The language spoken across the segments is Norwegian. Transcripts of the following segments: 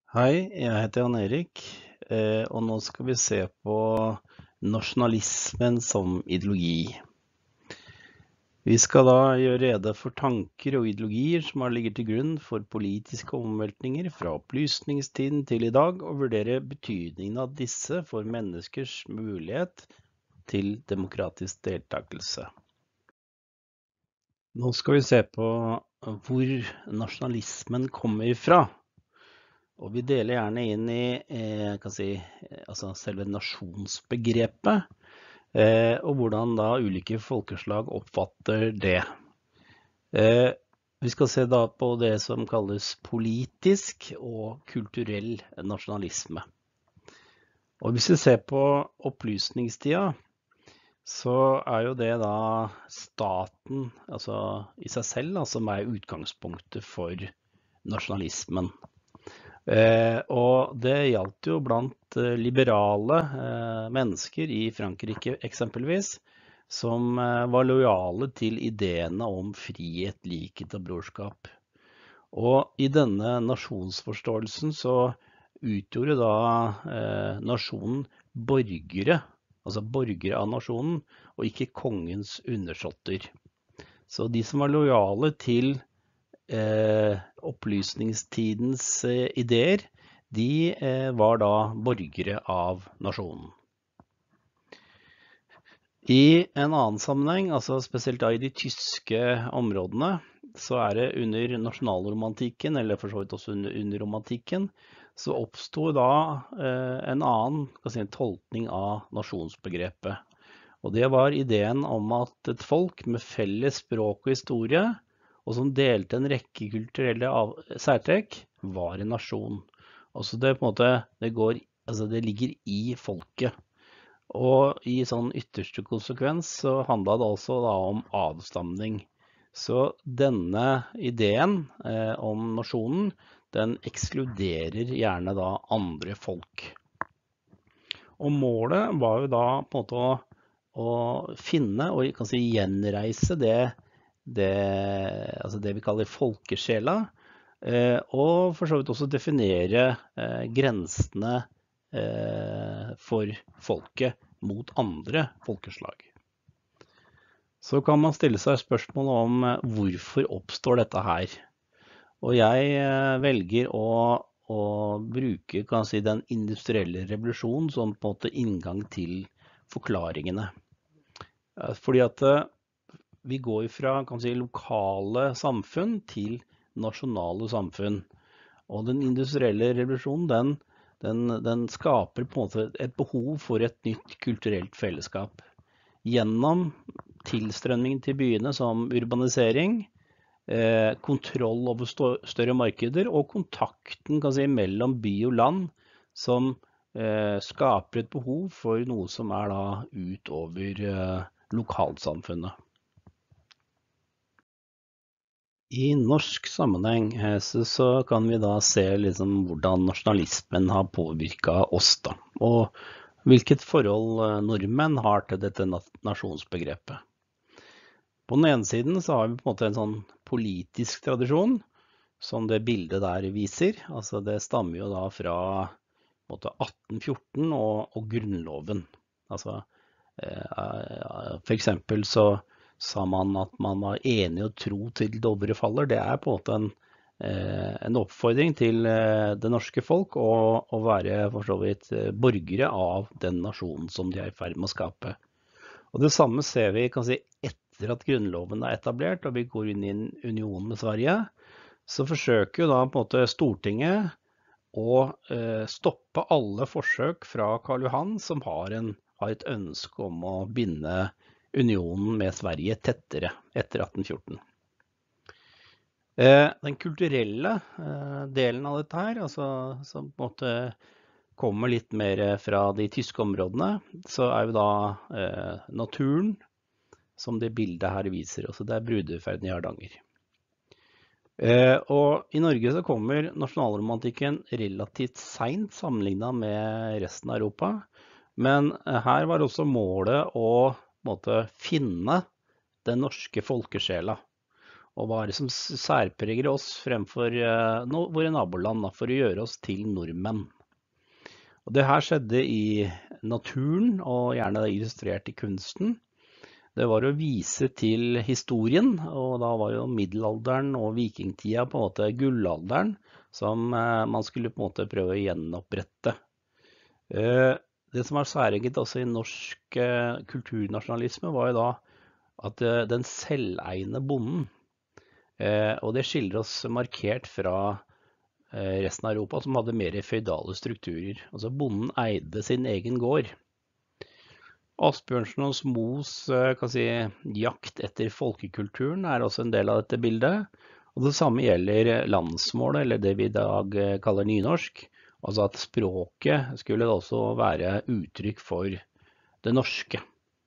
Hei, jeg heter Jan Erik, og nå skal vi se på nasjonalismen som ideologi. Vi skal da gjøre rede for tanker og ideologier som har ligget til grunn for politiske omveltninger fra opplysningstiden til i dag, og vurdere betydningen av disse for menneskers mulighet til demokratisk deltakelse. Nå skal vi se på hvor nasjonalismen kommer fra. Og vi deler gjerne inn i selve nasjonsbegrepet, og hvordan da ulike folkeslag oppfatter det. Vi skal se da på det som kalles politisk og kulturell nasjonalisme. Og hvis vi ser på opplysningstida, så jo det da staten i seg selv som utgangspunktet for nasjonalismen. Og det gjaldt jo blant liberale mennesker i Frankrike eksempelvis, som var lojale til ideene om frihet, likhet og brorskap. Og i denne nasjonsforståelsen så utgjorde da nasjonen borgere, altså borgere av nasjonen, og ikke kongens undersåtter. Så de som var lojale til opplysningstidens ideer, de var da borgere av nasjonen. I en annen sammenheng, altså spesielt da i de tyske områdene, så det under nasjonalromantikken, eller for så vidt også under romantikken, så oppstod da en annen tolkning av nasjonsbegrepet. Og det var ideen om at et folk med felles språk og historie, og som delte en rekke kulturelle særtrekk, var en nasjon. Altså det på en måte, det ligger i folket. Og i sånn ytterste konsekvens så handlet det altså da om avstamning. Så denne ideen om nasjonen, den ekskluderer gjerne da andre folk. Og målet var jo da på en måte å finne og gjenreise det vi kaller folkesjela, og for så vidt også definere grensene for folket mot andre folkeslag. Så kan man stille seg spørsmål om hvorfor oppstår dette her. Og jeg velger å bruke den industrielle revolusjonen som på en måte inngang til forklaringene. Fordi at vi går fra lokale samfunn til nasjonale samfunn. Og den industrielle revolusjonen, den skaper på en måte et behov for et nytt kulturelt fellesskap. Gjennom tilstrømningen til byene som urbanisering, kontroll over større markeder og kontakten mellom by og land som skaper et behov for noe som da utover lokalsamfunnet. I norsk sammenheng så kan vi da se hvordan nasjonalismen har påvirket oss da, og hvilket forhold nordmenn har til dette nasjonsbegrepet. På den ene siden så har vi på en måte en sånn politisk tradisjon, som det bildet der viser. Altså det stammer jo da fra 1814 og Grunnloven. Altså for eksempel så sa man at man var enig og tro til Dovre faller. Det på en måte en oppfordring til det norske folk å være for så vidt borgere av den nasjonen som de i ferd med å skape. Og det samme ser vi etter at Grunnloven etablert, og vi går inn i en union med Sverige, så forsøker jo da på en måte Stortinget å stoppe alle forsøk fra Karl Johan, som har et ønske om å binde unionen med Sverige tettere etter 1814. Den kulturelle delen av dette her, som på en måte kommer litt mer fra de tyske områdene, så jo da naturen, som det bildet her viser. Altså det brudeferden i Hardanger. Og i Norge så kommer nasjonalromantikken relativt sent sammenlignet med resten av Europa, men her var også målet å finne den norske folkesjela. og hva er det som særpreger oss fremfor våre naboland da, for å gjøre oss til nordmenn. Og det her skjedde i naturen, og gjerne illustrert i kunsten. Det var å vise til historien, og da var jo middelalderen og vikingtida på en måte gullalderen, som man skulle på en måte prøve å gjenopprette. Det som var særegent også i norsk kulturnasjonalisme var jo da at den selveiende bonden, og det skiller oss markert fra resten av Europa som hadde mer feudale strukturer. Altså bonden eide sin egen gård. Asbjørnsen og Moes jakt etter folkekulturen er også en del av dette bildet. Og det samme gjelder landsmålet, eller det vi i dag kaller nynorsk. Altså at språket skulle også være uttrykk for det norske.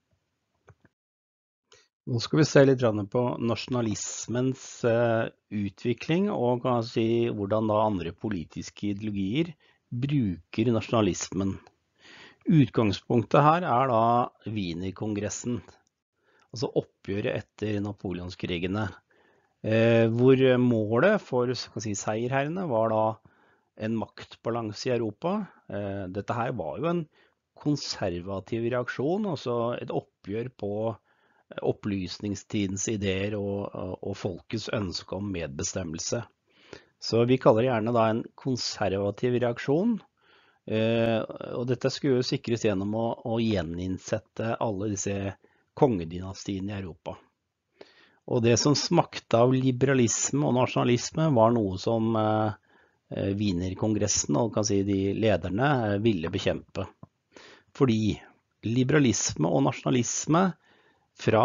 Nå skal vi se litt på nasjonalismens utvikling, og hvordan da andre politiske ideologier bruker nasjonalismen. Utgangspunktet her er da Wienerkongressen, altså oppgjøret etter napoleonskrigene, hvor målet for seierherrene var da en maktbalanse i Europa. Dette her var jo en konservativ reaksjon, altså et oppgjør på opplysningstidens ideer og folkets ønske om medbestemmelse. Så vi kaller det gjerne da en konservativ reaksjon, og dette skulle jo sikres gjennom å gjeninnsette alle disse kongedynastiene i Europa. Og det som smakte av liberalisme og nasjonalisme var noe som Wienerkongressen og de lederne ville bekjempe. Fordi liberalisme og nasjonalisme fra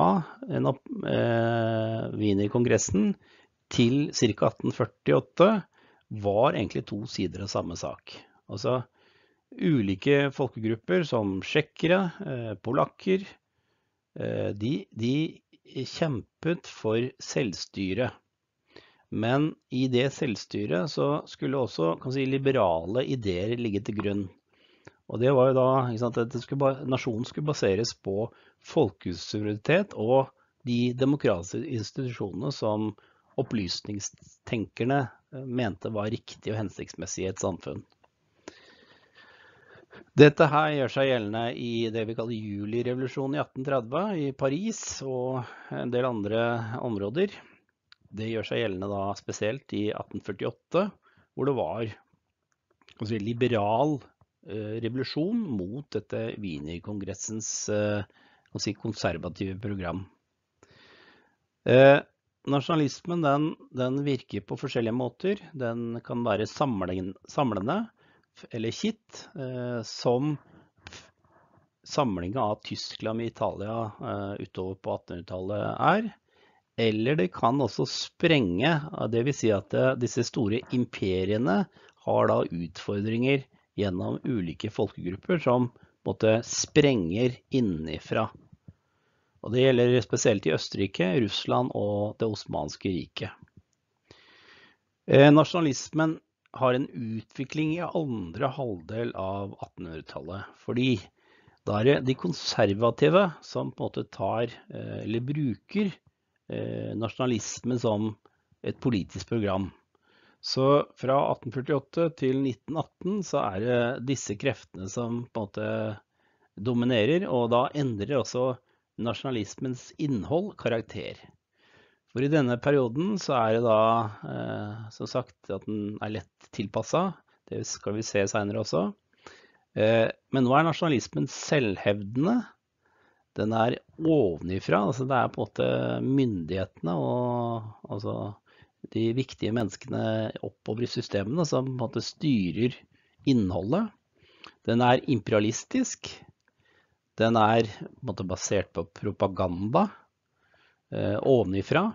Wienerkongressen til ca. 1848 var egentlig to sider av samme sak. Altså ulike folkegrupper som tsjekkere, polakker, de kjempet for selvstyre. Men i det selvstyret så skulle også liberale ideer ligge til grunn. Og det var jo da at nasjonen skulle baseres på folkesuverenitet og de demokratiske institusjonene som opplysningstenkerne mente var riktig og hensiktsmessig i et samfunn. Dette her gjør seg gjeldende i det vi kaller julirevolusjonen i 1830 i Paris og en del andre områder. Det gjør seg gjeldende da spesielt i 1848, hvor det var liberal revolusjon mot dette Wienerkongressens konservative program. Nasjonalismen den virker på forskjellige måter. Den kan være samlende eller kitt, som samlingen av Tyskland med Italia utover på 1800-tallet er. Eller det kan også sprenge, det vil si at disse store imperiene har da utfordringer gjennom ulike folkegrupper som sprenger innifra. Og det gjelder spesielt i Østerrike, Russland og det Osmanske riket. Nasjonalismen har en utvikling i andre halvdel av 1800-tallet, fordi da er det de konservative som på en måte tar eller bruker nasjonalisme som et politisk program. Så fra 1848 til 1918 så er det disse kreftene som på en måte dominerer, og da endrer også nasjonalismens innhold karakter. For i denne perioden så er det da, som sagt, at den er lett tilpasset. Det skal vi se senere også. Men nå er nasjonalismen selvhevdende. Den er ovenifra, altså det er på en måte myndighetene og altså de viktige menneskene oppover i systemene som på en måte styrer innholdet. Den er imperialistisk. Den er på en måte basert på propaganda ovenifra.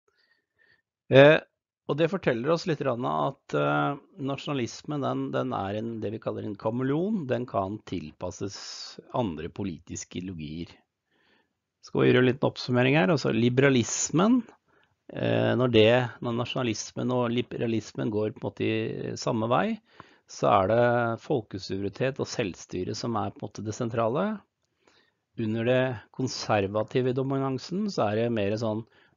Og det forteller oss litt at nasjonalismen den er det vi kaller en kameleon. Den kan tilpasses andre politiske ideologier. Skal vi gjøre en liten oppsummering her. Altså liberalismen, når nasjonalismen og liberalismen går på en måte i samme vei, så er det folkesuverenitet og selvstyre som er på en måte det sentrale. Under det konservative dominansen så er det mer sånn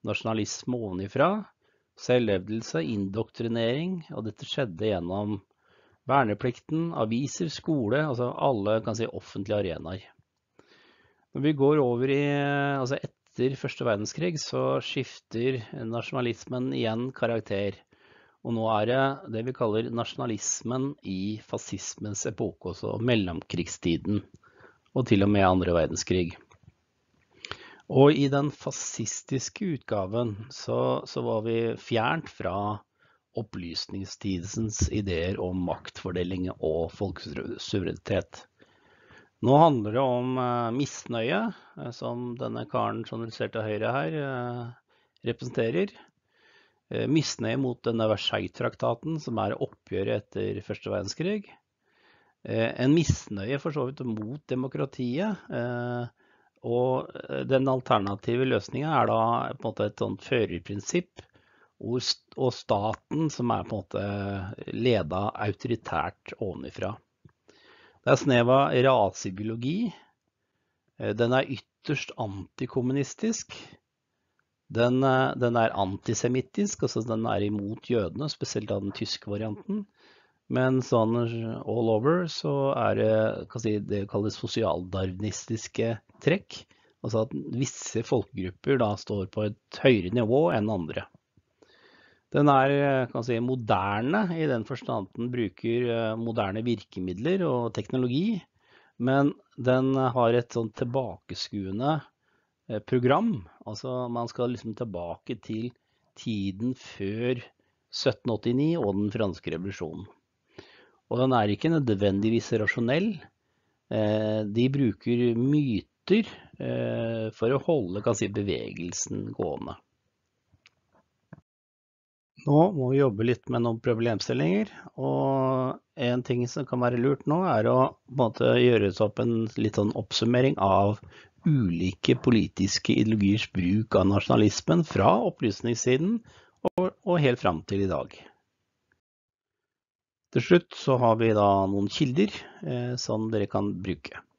nasjonalisme ovenifra, selvlevdelse, indoktrinering, og dette skjedde gjennom verneplikten, aviser, skole, altså alle kan si offentlige arenaer. Når vi går over i, altså etter første verdenskrig, så skifter nasjonalismen igjen karakter. Og nå er det det vi kaller nasjonalismen i fascismens epoke, altså mellomkrigstiden, og til og med andre verdenskrig. Og i den fascistiske utgaven så var vi fjernt fra opplysningstidens ideer om maktfordeling og folkesuverenitet. Nå handler det om misnøye, som denne karen som du ser til høyre her representerer. Misnøye mot denne Versailles-traktaten, som er oppgjøret etter første verdenskrig. En misnøye for så vidt mot demokratiet, og den alternative løsningen er da på en måte et sånt førerprinsipp, og staten som er på en måte ledet autoritært ovenifra. Det er snev av rasebiologi, den er ytterst antikommunistisk, den er antisemittisk, altså den er imot jødene, spesielt av den tyske varianten. Men sånn all over så er det det kalles sosialdarwinistiske trekk. Altså at visse folkegrupper da står på et høyere nivå enn andre. Den er moderne i den forstand at den bruker moderne virkemidler og teknologi. Men den har et sånn tilbakeskuende program, altså man skal liksom tilbake til tiden før 1789 og den franske revolusjonen. Og den er ikke nødvendigvis rasjonell. De bruker myter for å holde bevegelsen gående. Nå må vi jobbe litt med noen problemstillinger, og en ting som kan være lurt nå er å på en måte gjøre opp en litt sånn oppsummering av ulike politiske ideologiers bruk av nasjonalismen fra opplysningssiden og helt fram til i dag. Til slutt så har vi da noen kilder som dere kan bruke.